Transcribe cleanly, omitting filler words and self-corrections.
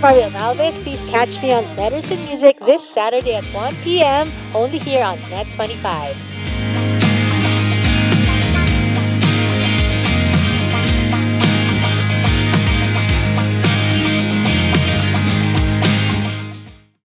Barbie Almalbis. Please catch me on Letters and Music this Saturday at 1 p.m. only here on NET25.